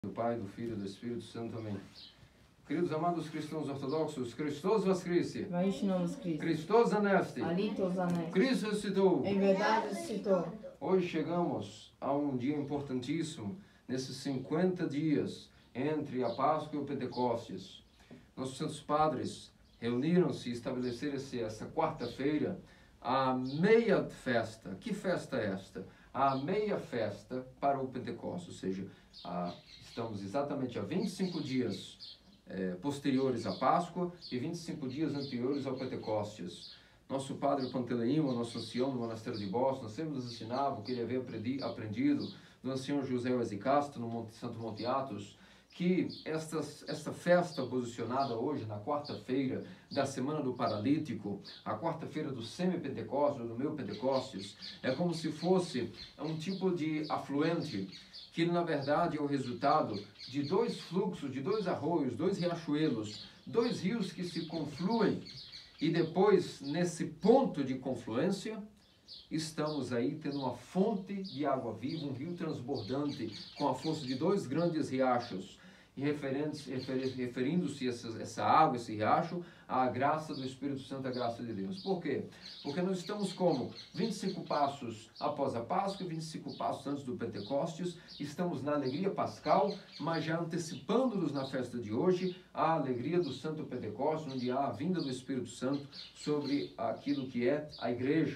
Do Pai, do Filho e do Espírito Santo. Amém. Queridos amados cristãos ortodoxos, Christos voskrissi. Vaishnav Cristo. Christos anesti. Alitos anesti. Cristo ressuscitou. Em verdade ressuscitou. Hoje chegamos a um dia importantíssimo, nesses 50 dias entre a Páscoa e o Pentecostes. Nossos santos padres reuniram-se e estabeleceram essa quarta-feira a meia festa. Que festa é esta? A meia festa para o Pentecostes, ou seja, estamos exatamente a 25 dias posteriores à Páscoa e 25 dias anteriores ao Pentecostes. Nosso padre Panteleimo, nosso ancião do monastério de Boston, sempre nos ensinava o que ele havia aprendido do ancião José Wesicastro no Santo Monte Athos, que esta festa posicionada hoje na quarta-feira da Semana do Paralítico, a quarta-feira do semi-pentecostes, do meu Pentecostes, é como se fosse um tipo de afluente, que na verdade é o resultado de dois fluxos, de dois arroios, dois riachuelos, dois rios que se confluem, e depois, nesse ponto de confluência, estamos aí tendo uma fonte de água viva, um rio transbordante, com a força de dois grandes riachos, e referindo-se essa água, esse riacho, à graça do Espírito Santo, à graça de Deus. Por quê? Porque nós estamos como 25 passos após a Páscoa, 25 passos antes do Pentecostes, estamos na alegria pascal, mas já antecipando-nos na festa de hoje, a alegria do Santo Pentecostes, onde há a vinda do Espírito Santo sobre aquilo que é a igreja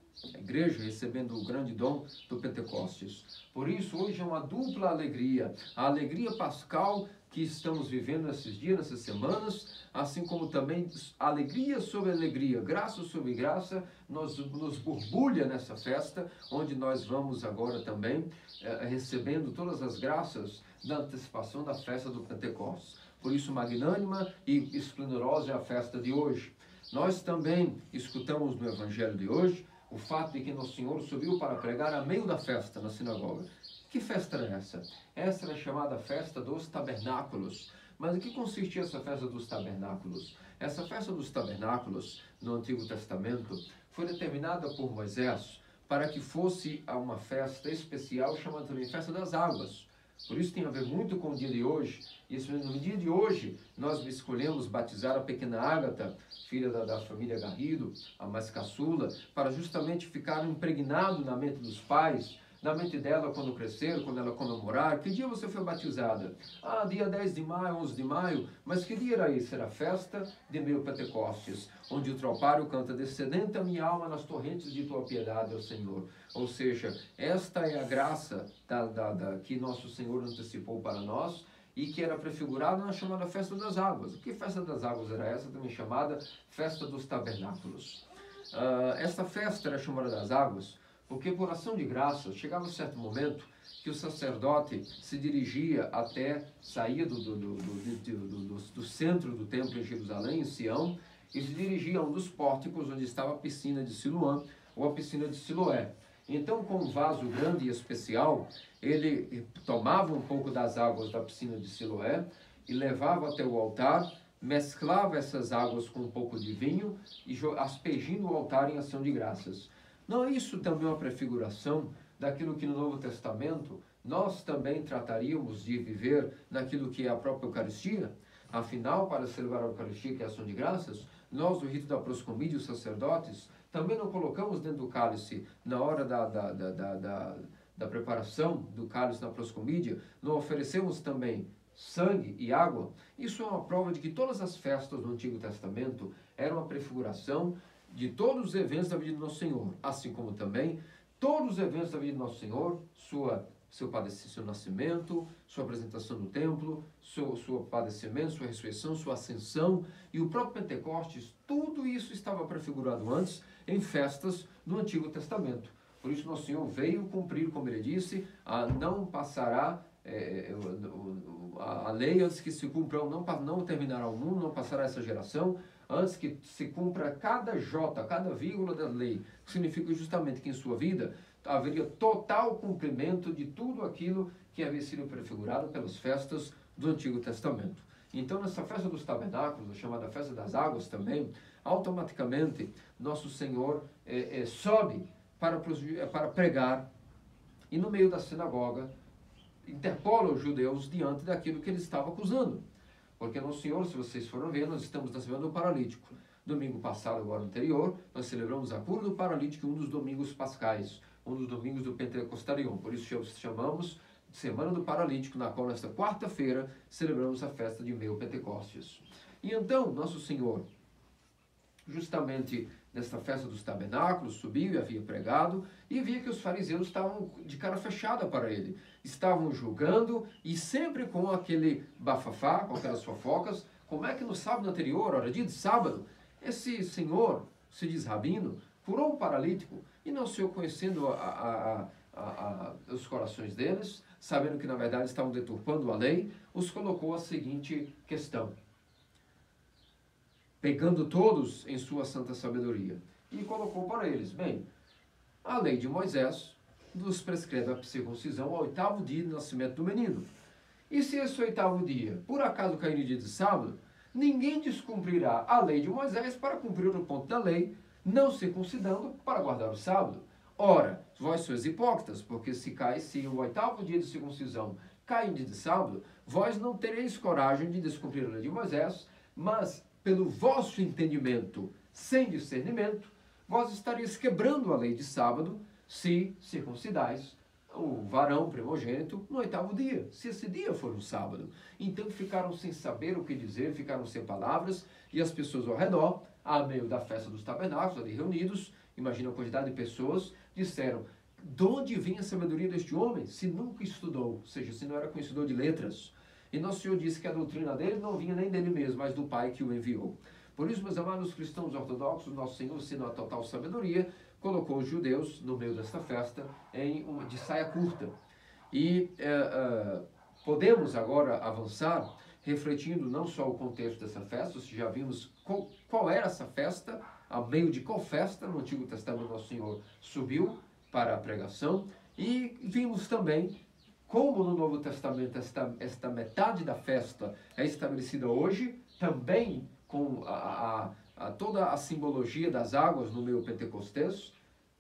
recebendo o grande dom do Pentecostes. Por isso, hoje é uma dupla alegria. A alegria pascal que estamos vivendo nesses dias, nessas semanas, assim como também alegria sobre alegria, graça sobre graça, nos borbulha nessa festa, onde nós vamos agora também recebendo todas as graças da antecipação da festa do Pentecostes. Por isso, magnânima e esplendorosa é a festa de hoje. Nós também escutamos no Evangelho de hoje o fato de que Nosso Senhor subiu para pregar a meio da festa na sinagoga. Que festa era essa? Essa era a chamada festa dos tabernáculos. Mas em que consistia essa festa dos tabernáculos? Essa festa dos tabernáculos, no Antigo Testamento, foi determinada por Moisés para que fosse uma festa especial, chamada também Festa das Águas. Por isso tem a ver muito com o dia de hoje. E no dia de hoje, nós escolhemos batizar a pequena Ágata, filha da família Garrido, a mais caçula, para justamente ficar impregnado na mente dos pais, na mente dela quando crescer, quando ela comemorar. Que dia você foi batizada? Dia 10 de maio, 11 de maio. Mas que dia era isso? Era a festa de meu Pentecostes, onde o tropário canta: descedente a minha alma nas torrentes de tua piedade, ó Senhor. Ou seja, esta é a graça que nosso Senhor antecipou para nós, e que era prefigurada na chamada Festa das Águas. Que Festa das Águas era essa? Também chamada Festa dos Tabernáculos. Esta festa era chamada das Águas porque, por ação de graça, chegava um certo momento que o sacerdote se dirigia até, saía do centro do templo em Jerusalém, em Sião, e se dirigia a um dos pórticos onde estava a piscina de Siloã, ou a piscina de Siloé. Então, com um vaso grande e especial, ele tomava um pouco das águas da piscina de Siloé e levava até o altar, mesclava essas águas com um pouco de vinho e aspergindo o altar em ação de graças. Não é isso também uma prefiguração daquilo que no Novo Testamento nós também trataríamos de viver naquilo que é a própria Eucaristia? Afinal, para celebrar a Eucaristia, que é a ação de graças, nós, no rito da proscomídia, os sacerdotes, também não colocamos dentro do cálice, na hora da preparação do cálice na proscomídia, não oferecemos também sangue e água. Isso é uma prova de que todas as festas do Antigo Testamento eram uma prefiguração de todos os eventos da vida do Nosso Senhor, assim como também todos os eventos da vida do Nosso Senhor, seu nascimento, sua apresentação no templo, seu padecimento, sua ressurreição, sua ascensão e o próprio Pentecostes. Tudo isso estava prefigurado antes em festas do Antigo Testamento. Por isso Nosso Senhor veio cumprir, como ele disse, não passará a lei antes que se cumpra, não terminará o mundo, não passará essa geração, antes que se cumpra cada jota, cada vírgula da lei, que significa justamente que em sua vida haveria total cumprimento de tudo aquilo que havia sido prefigurado pelas festas do Antigo Testamento. Então, nessa festa dos tabernáculos, chamada Festa das Águas também, automaticamente Nosso Senhor sobe para pregar, e no meio da sinagoga interpola os judeus diante daquilo que ele estava acusando. Porque Nosso Senhor, se vocês foram ver, nós estamos na semana do paralítico. Domingo passado, agora anterior, nós celebramos a cura do paralítico, um dos domingos pascais, um dos domingos do Pentecostarion. Por isso chamamos de Semana do Paralítico, na qual nesta quarta-feira celebramos a festa de meio Pentecostes. E então, Nosso Senhor, justamente nesta festa dos tabernáculos, subiu e havia pregado, e via que os fariseus estavam de cara fechada para ele. Estavam julgando, e sempre com aquele bafafá, com aquelas fofocas. Como é que no sábado anterior, hora dia de sábado, esse senhor, se diz rabino, curou um paralítico, e não se conhecendo os corações deles, sabendo que na verdade estavam deturpando a lei, os colocou a seguinte questão, pegando todos em sua santa sabedoria, e colocou para eles: bem, a lei de Moisés nos prescreve a circuncisão ao 8º dia do nascimento do menino. E se esse 8º dia, por acaso cair no dia de sábado, ninguém descumprirá a lei de Moisés para cumprir o ponto da lei, não circuncidando para guardar o sábado. Ora, vós sois hipócritas, porque se o 8º dia de circuncisão cai em dia de sábado, vós não tereis coragem de descumprir a lei de Moisés, mas pelo vosso entendimento, sem discernimento, vós estareis quebrando a lei de sábado, se circuncidais o varão primogênito no 8º dia, se esse dia for um sábado. Então ficaram sem saber o que dizer, ficaram sem palavras, e as pessoas ao redor, a meio da festa dos tabernáculos, ali reunidos, imagina a quantidade de pessoas, disseram: de onde vem a sabedoria deste homem, se nunca estudou, ou seja, se não era conhecedor de letras? E Nosso Senhor disse que a doutrina dele não vinha nem dele mesmo, mas do Pai que o enviou. Por isso, meus amados cristãos ortodoxos, Nosso Senhor, sendo a total sabedoria, colocou os judeus no meio desta festa de saia curta. E podemos agora avançar refletindo não só o contexto dessa festa, se já vimos qual era essa festa, a meio de qual festa no Antigo Testamento Nosso Senhor subiu para a pregação, e vimos também como no Novo Testamento esta metade da festa é estabelecida hoje, também com toda a simbologia das águas no meio Pentecostes,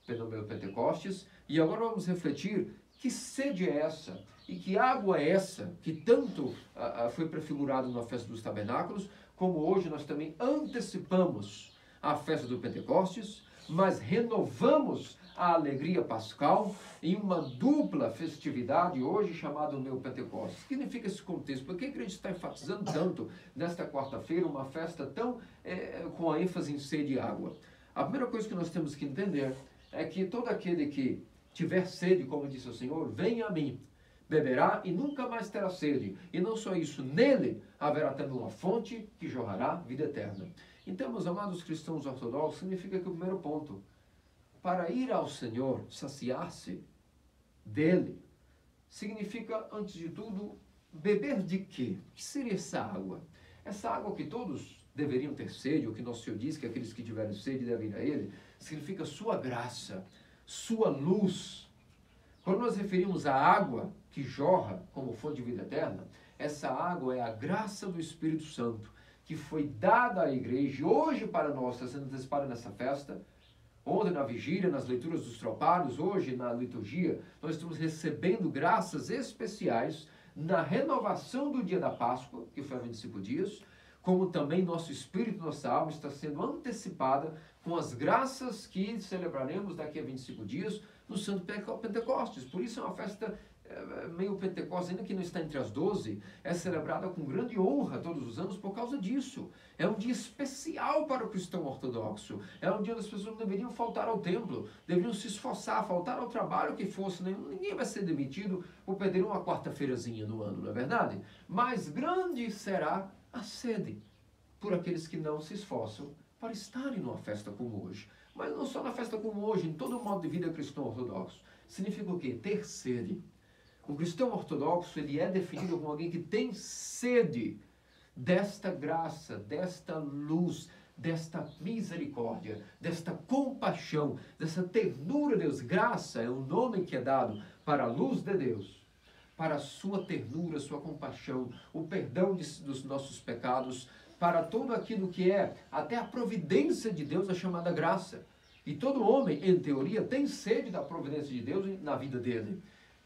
e agora vamos refletir que sede é essa, e que água é essa, que tanto foi prefigurado na festa dos tabernáculos, como hoje nós também antecipamos a festa do Pentecostes, mas renovamos a alegria pascal em uma dupla festividade hoje chamada o meu Pentecostes. O que significa esse contexto? Por que a igreja está enfatizando tanto nesta quarta-feira uma festa tão com a ênfase em sede e água? A primeira coisa que nós temos que entender é que todo aquele que tiver sede, como disse o Senhor, venha a mim, beberá e nunca mais terá sede. E não só isso, nele haverá também uma fonte que jorrará vida eterna. Então, meus amados cristãos ortodoxos, significa que o primeiro ponto, para ir ao Senhor, saciar-se dele, significa, antes de tudo, beber de quê? O que seria essa água? Essa água que todos deveriam ter sede, ou que Nosso Senhor diz que aqueles que tiverem sede devem ir a ele, significa sua graça, sua luz. Quando nós referimos à água que jorra como fonte de vida eterna, essa água é a graça do Espírito Santo, que foi dada à igreja hoje para nós, está sendo antecipada nessa festa. Ontem na vigília, nas leituras dos tropários, hoje na liturgia, nós estamos recebendo graças especiais na renovação do dia da Páscoa, que foi há 25 dias, como também nosso espírito, nossa alma está sendo antecipada com as graças que celebraremos daqui a 25 dias no Santo Pentecostes. Por isso é uma festa meio Pentecostes, ainda que não está entre as 12, é celebrada com grande honra todos os anos por causa disso. É um dia especial para o cristão ortodoxo. É um dia onde as pessoas não deveriam faltar ao templo, deveriam se esforçar, faltar ao trabalho que fosse. Ninguém vai ser demitido por perder uma quarta-feirazinha no ano, não é verdade? Mas grande será a sede por aqueles que não se esforçam para estarem numa festa como hoje. Mas não só na festa como hoje, em todo o modo de vida cristão ortodoxo. Significa o quê? Ter sede. O cristão ortodoxo, ele é definido como alguém que tem sede desta graça, desta luz, desta misericórdia, desta compaixão, dessa ternura de Deus. Graça é o nome que é dado para a luz de Deus, para a sua ternura, sua compaixão, o perdão dos nossos pecados, para tudo aquilo que é até a providência de Deus, a chamada graça. E todo homem, em teoria, tem sede da providência de Deus na vida dele.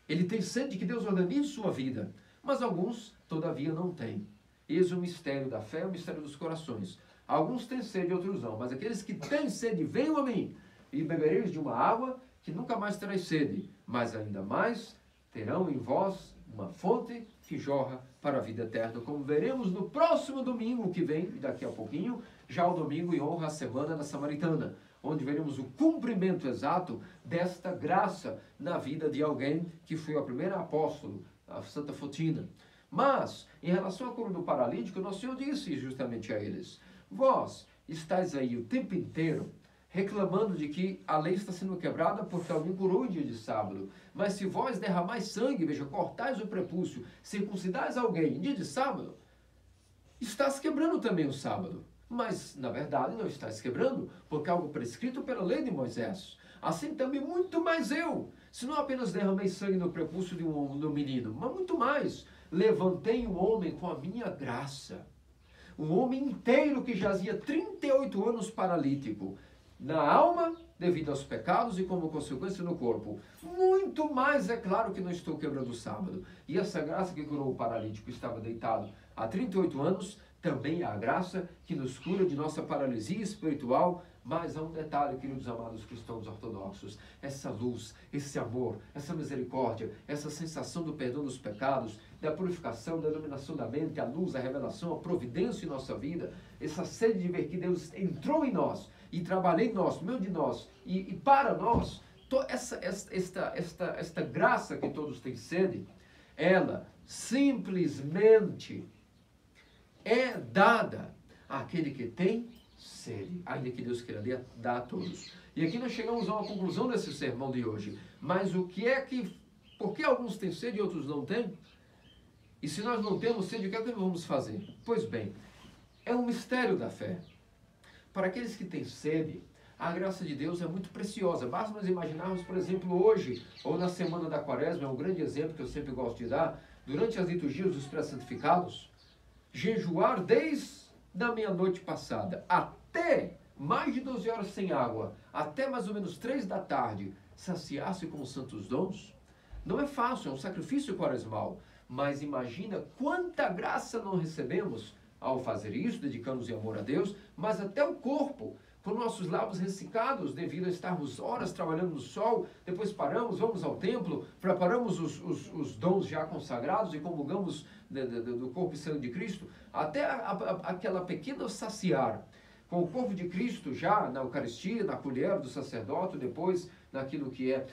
Ele tem sede de que Deus organize sua vida, mas alguns, todavia, não têm. Eis o mistério da fé, o mistério dos corações. Alguns têm sede, outros não, mas aqueles que têm sede, venham a mim, e bebereis de uma água que nunca mais tereis sede, mas ainda mais terão em vós uma fonte que jorra para a vida eterna, como veremos no próximo domingo que vem, daqui a pouquinho, já o domingo em honra à Semana da Samaritana, onde veremos o cumprimento exato desta graça na vida de alguém que foi a primeira apóstolo, a Santa Fotina. Mas, em relação à cura do paralítico, nosso Senhor disse justamente a eles: vós estáis aí o tempo inteiro reclamando de que a lei está sendo quebrada porque alguém curou em dia de sábado. Mas se vós derramais sangue, veja, cortais o prepúcio, circuncidais alguém em dia de sábado, estás quebrando também o sábado. Mas, na verdade, não estás quebrando, porque é algo prescrito pela lei de Moisés. Assim também muito mais eu, se não apenas derramei sangue no prepúcio de um menino, mas muito mais, levantei um homem com a minha graça. Um homem inteiro que jazia 38 anos paralítico, na alma, devido aos pecados e como consequência no corpo. Muito mais, é claro que não estou quebrando o sábado. E essa graça que curou o paralítico, estava deitado há 38 anos, também é a graça que nos cura de nossa paralisia espiritual. Mas há um detalhe, queridos amados cristãos ortodoxos: essa luz, esse amor, essa misericórdia, essa sensação do perdão dos pecados, da purificação, da iluminação da mente, a luz, a revelação, a providência em nossa vida, essa sede de ver que Deus entrou em nós e trabalhou em nós, meio de nós e para nós, esta graça que todos têm sede, ela simplesmente é dada àquele que tem sede, ainda que Deus queira dar a todos. E aqui nós chegamos a uma conclusão desse sermão de hoje. Mas por que alguns têm sede e outros não têm? E se nós não temos sede, o que é que nós vamos fazer? Pois bem, é um mistério da fé. Para aqueles que têm sede, a graça de Deus é muito preciosa. Basta nós imaginarmos, por exemplo, hoje, ou na semana da Quaresma, é um grande exemplo que eu sempre gosto de dar, durante as liturgias dos pré-santificados, jejuar desde a meia-noite passada até mais de 12 horas sem água, até mais ou menos 3 da tarde, saciar-se com os santos dons, não é fácil, é um sacrifício quaresmal. Mas imagina quanta graça não recebemos ao fazer isso, dedicamos em amor a Deus, mas até o corpo, com nossos lábios ressecados devido a estarmos horas trabalhando no sol, depois paramos, vamos ao templo, preparamos os dons já consagrados e comungamos do corpo e sangue de Cristo, até aquela pequena saciar com o corpo de Cristo já na Eucaristia, na colher do sacerdote, depois naquilo que é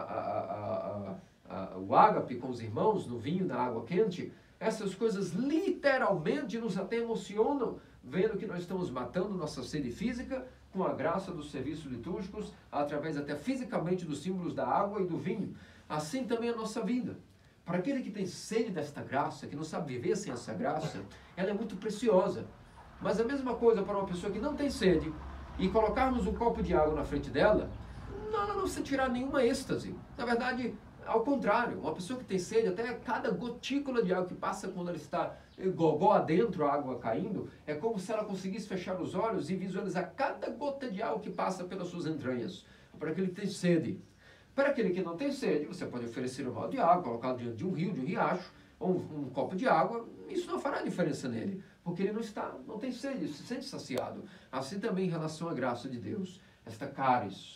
o ágape com os irmãos, no vinho, na água quente. Essas coisas literalmente nos até emocionam, vendo que nós estamos matando nossa sede física com a graça dos serviços litúrgicos, através até fisicamente dos símbolos da água e do vinho. Assim também a nossa vida. Para aquele que tem sede desta graça, que não sabe viver sem essa graça, ela é muito preciosa. Mas a mesma coisa para uma pessoa que não tem sede, e colocarmos um copo de água na frente dela, não sentirá nenhuma êxtase. Na verdade, ao contrário, uma pessoa que tem sede, até cada gotícula de água que passa quando ela está gogó adentro, a água caindo, é como se ela conseguisse fechar os olhos e visualizar cada gota de água que passa pelas suas entranhas. Para aquele que tem sede. Para aquele que não tem sede, você pode oferecer um balde de água, colocar diante de um rio, de um riacho, ou um copo de água, isso não fará diferença nele, porque ele não tem sede, se sente saciado. Assim também em relação à graça de Deus, esta caris,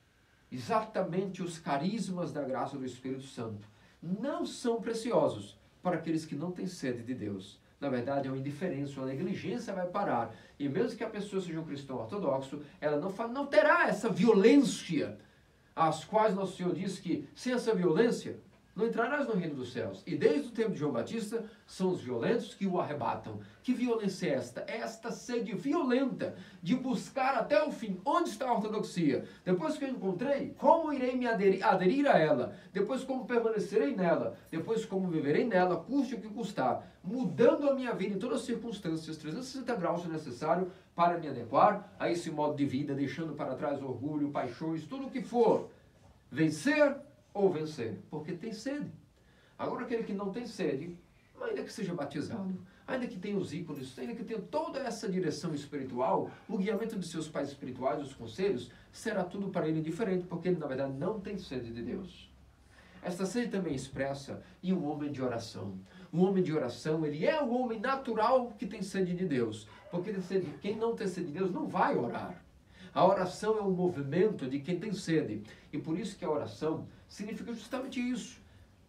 exatamente os carismas da graça do Espírito Santo, não são preciosos para aqueles que não têm sede de Deus. Na verdade, é uma indiferença, uma negligência vai parar. E mesmo que a pessoa seja um cristão ortodoxo, ela não terá essa violência, às quais nosso Senhor disse que, sem essa violência, não entrarás no reino dos céus. E desde o tempo de João Batista, são os violentos que o arrebatam. Que violência é esta? É esta sede violenta de buscar até o fim. Onde está a ortodoxia? Depois que eu encontrei, como irei me aderir a ela? Depois como permanecerei nela? Depois como viverei nela, custe o que custar? Mudando a minha vida em todas as circunstâncias, 360 graus se necessário, para me adequar a esse modo de vida, deixando para trás orgulho, paixões, tudo o que for. Vencer ou vencer, porque tem sede. Agora aquele que não tem sede, ainda que seja batizado, ainda que tenha os ícones, ainda que tenha toda essa direção espiritual, o guiamento de seus pais espirituais, os conselhos, será tudo para ele indiferente, porque ele na verdade não tem sede de Deus. esta sede também expressa em um homem de oração. Um homem de oração, ele é o homem natural que tem sede de Deus. Porque quem não tem sede de Deus não vai orar. A oração é um movimento de quem tem sede. E por isso que a oração significa justamente isso.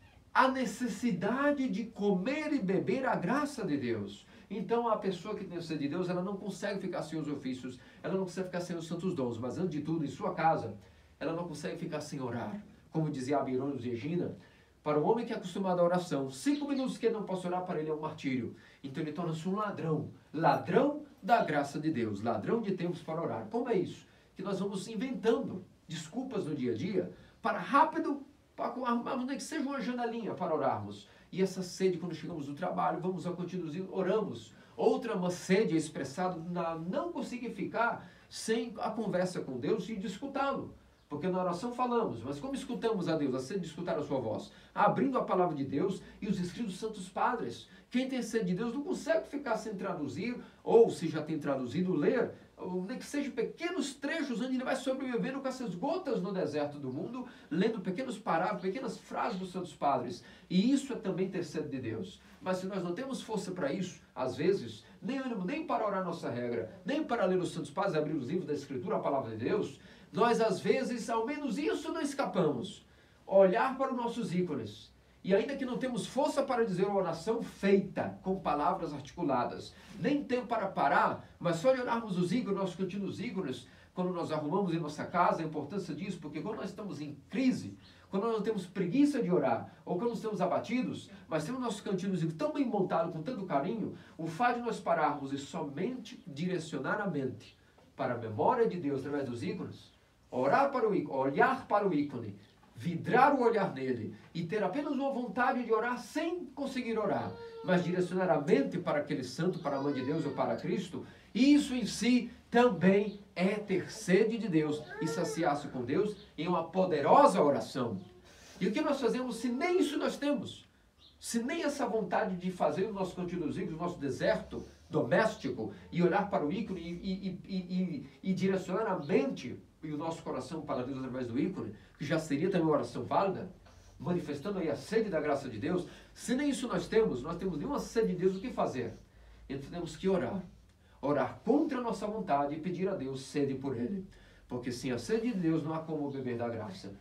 A necessidade de comer e beber a graça de Deus. Então a pessoa que tem sede de Deus, ela não consegue ficar sem os ofícios, ela não consegue ficar sem os santos dons, mas antes de tudo, em sua casa, ela não consegue ficar sem orar. Como dizia Abirônio de Egina, para o homem que é acostumado à oração, 5 minutos que ele não possa orar, para ele é um martírio. Então ele torna-se um ladrão. Ladrão da graça de Deus. Ladrão de tempos para orar. Como é isso? Que nós vamos inventando desculpas no dia a dia para rápido, para arrumarmos nem que seja uma janelinha para orarmos. E essa sede, quando chegamos do trabalho, vamos ao contínuo, oramos. Outra uma sede é expressada na não conseguir ficar sem a conversa com Deus e de escutá-lo. Porque na oração falamos, mas como escutamos a Deus? A sede de escutar a sua voz. Abrindo a palavra de Deus e os escritos dos santos padres. Quem tem sede de Deus não consegue ficar sem traduzir, ou se já tem traduzido, ler, ou nem que sejam pequenos trechos onde ele vai sobrevivendo com essas gotas no deserto do mundo, lendo pequenos parágrafos, pequenas frases dos santos padres. E isso é também ter sede de Deus. Mas se nós não temos força para isso, às vezes, nem ânimo, nem para orar nossa regra, nem para ler os santos padres, abrir os livros da Escritura, a palavra de Deus, nós às vezes, ao menos isso, não escapamos. Olhar para os nossos ícones. E ainda que não temos força para dizer uma oração feita, com palavras articuladas, nem tempo para parar, mas só de olharmos os ícones, nossos contínuos ícones, quando nós arrumamos em nossa casa, a importância disso, porque quando nós estamos em crise, quando nós não temos preguiça de orar, ou quando estamos abatidos, mas temos nossos cantinhos tão bem montados, com tanto carinho, o fato de nós pararmos e somente direcionar a mente para a memória de Deus através dos ícones, orar para o ícone, olhar para o ícone, vidrar o olhar nele e ter apenas uma vontade de orar sem conseguir orar, mas direcionar a mente para aquele santo, para a mãe de Deus ou para Cristo, isso em si também é ter sede de Deus e saciar-se com Deus em uma poderosa oração. E o que nós fazemos se nem isso nós temos? Se nem essa vontade de fazer o nosso contínuo ícone, o nosso deserto doméstico, e olhar para o ícone e direcionar a mente e o nosso coração para Deus através do ícone, que já seria também uma oração válida, manifestando aí a sede da graça de Deus. Se nem isso nós temos nenhuma sede de Deus, o que fazer? Então temos que orar. Orar contra a nossa vontade e pedir a Deus sede por Ele. Porque sem a sede de Deus não há como beber da graça.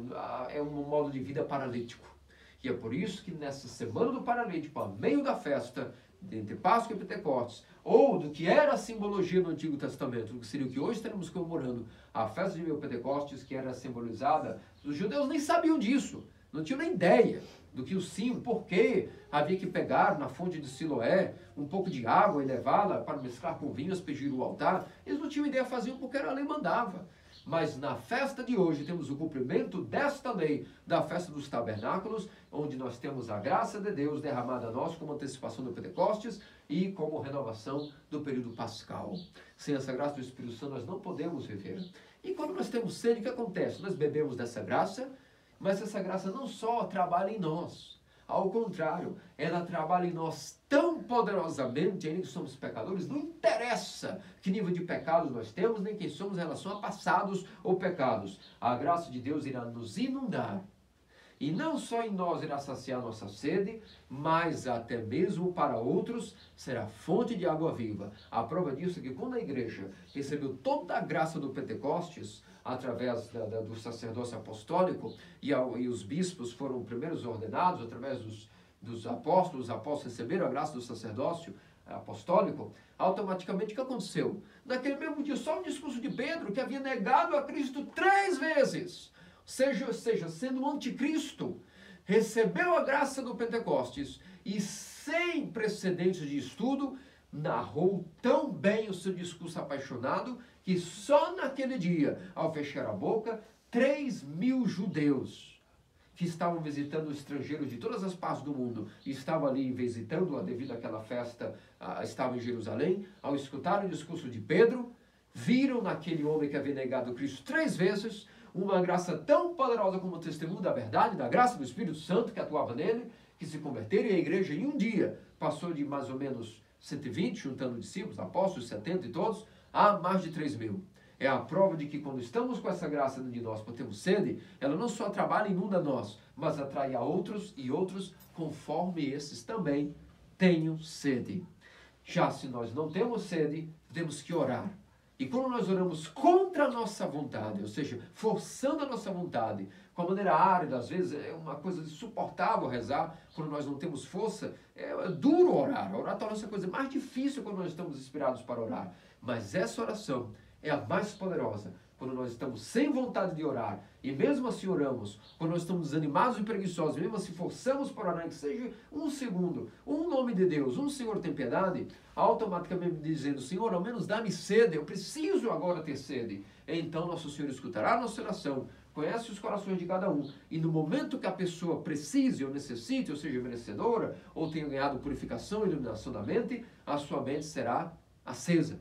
É um modo de vida paralítico. E é por isso que nessa semana do paralítico, a meio da festa, entre Páscoa e Pentecostes, ou do que era a simbologia no Antigo Testamento, do que seria o que hoje estaremos comemorando, a festa de Pentecostes, que era simbolizada, os judeus nem sabiam disso, não tinham nem ideia do que o símbolo, porque havia que pegar na fonte de Siloé um pouco de água e levá-la para mesclar com vinho, aspergir o altar. Eles não tinham ideia, faziam porque a lei mandava. Mas na festa de hoje temos o cumprimento desta lei, da festa dos tabernáculos, onde nós temos a graça de Deus derramada a nós como antecipação do Pentecostes e como renovação do período pascal. Sem essa graça do Espírito Santo nós não podemos viver. E quando nós temos sede, o que acontece? Nós bebemos dessa graça, mas essa graça não só trabalha em nós. Ao contrário, ela trabalha em nós tão poderosamente, ainda que somos pecadores, não interessa que nível de pecados nós temos, nem quem somos em relação a passados ou pecados. A graça de Deus irá nos inundar. E não só em nós irá saciar nossa sede, mas até mesmo para outros será fonte de água viva. A prova disso é que quando a igreja recebeu toda a graça do Pentecostes, através do sacerdócio apostólico, e os bispos foram primeiros ordenados através dos apóstolos, os apóstolos receberam a graça do sacerdócio apostólico, automaticamente o que aconteceu? Naquele mesmo dia, só o discurso de Pedro, que havia negado a Cristo 3 vezes, seja, sendo um anticristo, recebeu a graça do Pentecostes e sem precedentes de estudo, narrou tão bem o seu discurso apaixonado que só naquele dia, ao fechar a boca, 3.000 judeus que estavam visitando estrangeiros de todas as partes do mundo e estavam ali visitando-a devido àquela festa, estavam em Jerusalém, ao escutar o discurso de Pedro, viram naquele homem que havia negado Cristo 3 vezes, uma graça tão poderosa como o testemunho da verdade, da graça do Espírito Santo que atuava nele, que se converteram, e a igreja em um dia passou de mais ou menos 120, juntando discípulos, apóstolos, 70 e todos, a mais de 3.000. é a prova de que quando estamos com essa graça dentro de nós, quando temos sede, ela não só trabalha e inunda nós, mas atrai a outros e outros conforme esses também tenham sede. Já se nós não temos sede, temos que orar. E quando nós oramos contra a nossa vontade, ou seja, forçando a nossa vontade, com a maneira árida, às vezes é uma coisa insuportável rezar, quando nós não temos força, é duro orar. Orar torna-se a coisa mais difícil quando nós estamos inspirados para orar. Mas essa oração é a mais poderosa. Quando nós estamos sem vontade de orar, e mesmo assim oramos, quando nós estamos desanimados e preguiçosos, mesmo assim forçamos para orar, que seja um segundo, um nome de Deus, um Senhor tem piedade, automaticamente dizendo, Senhor, ao menos dá-me sede, eu preciso agora ter sede. Então nosso Senhor escutará a nossa oração, conhece os corações de cada um, e no momento que a pessoa precise ou necessite, ou seja, merecedora, ou tenha ganhado purificação e iluminação da mente, a sua mente será acesa.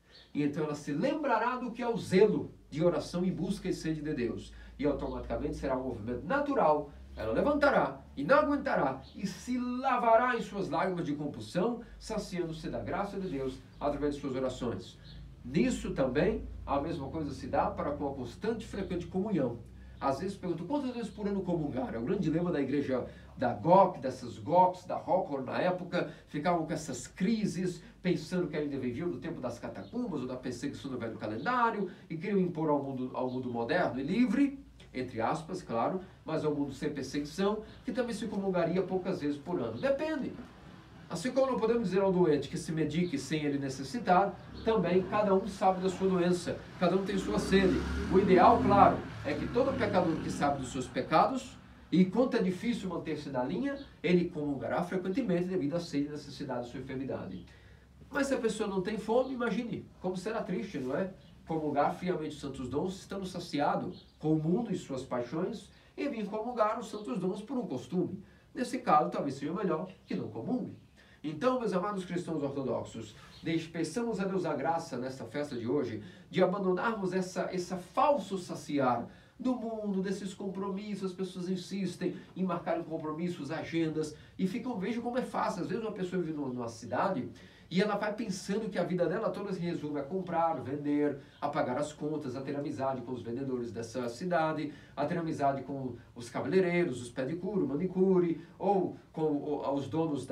E então ela se lembrará do que é o zelo de oração e busca e sede de Deus. E automaticamente será um movimento natural. Ela levantará e não aguentará e se lavará em suas lágrimas de compulsão, saciando-se da graça de Deus através de suas orações. Nisso também, a mesma coisa se dá para com a constante e frequente comunhão. Às vezes pergunto, quantas vezes por ano comungar? É o grande dilema da igreja da GOC, dessas GOCs, da Rockhorn na época, ficavam com essas crises, pensando que ainda viviam no tempo das catacumbas ou da perseguição do velho calendário, e queriam impor ao mundo moderno e livre, entre aspas, claro, mas ao mundo sem perseguição, que também se comungaria poucas vezes por ano. Depende. Assim como não podemos dizer ao doente que se medique sem ele necessitar, também cada um sabe da sua doença, cada um tem sua sede. O ideal, claro, é que todo pecador que sabe dos seus pecados, e quanto é difícil manter-se na linha, ele comungará frequentemente devido à sede e necessidade da sua enfermidade. Mas se a pessoa não tem fome, imagine, como será triste, não é? Comungar friamente os santos dons, estando saciado com o mundo e suas paixões, e vir comungar os santos dons por um costume. Nesse caso, talvez seja melhor que não comungue. Então, meus amados cristãos ortodoxos, peçamos a Deus a graça nesta festa de hoje, de abandonarmos essa falso saciar do mundo, desses compromissos. As pessoas insistem em marcarem compromissos, agendas, e vejam como é fácil. Às vezes uma pessoa vive numa cidade e ela vai pensando que a vida dela toda se resume a comprar, vender, a pagar as contas, a ter amizade com os vendedores dessa cidade, a ter amizade com os cabeleireiros, os pedicure, manicure, ou com os donos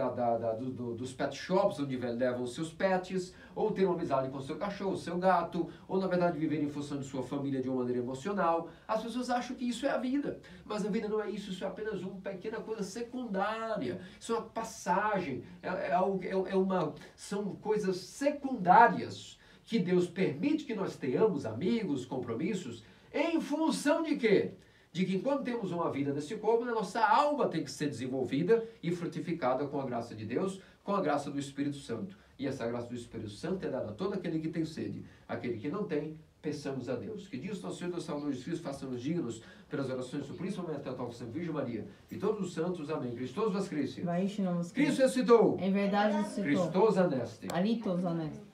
dos pet shops, onde levam os seus pets, ou ter uma amizade com o seu cachorro, o seu gato, ou na verdade viver em função de sua família de uma maneira emocional. As pessoas acham que isso é a vida, mas a vida não é isso, isso é apenas uma pequena coisa secundária, isso é uma passagem, são coisas secundárias que Deus permite que nós tenhamos, amigos, compromissos, em função de quê? De que enquanto temos uma vida nesse corpo, a nossa alma tem que ser desenvolvida e frutificada com a graça de Deus, com a graça do Espírito Santo. E essa graça do Espírito Santo é dada a todo aquele que tem sede. Aquele que não tem, peçamos a Deus. Que Deus, nosso Senhor, Deus Salvador Jesus Cristo, faça-nos dignos pelas orações, principalmente a tua Santa Virgem Maria e todos os santos. Amém. Christos vos Christi. Vai, Cristo ressuscitou. Em verdade ressuscitou. Christos aneste. Alitos aneste.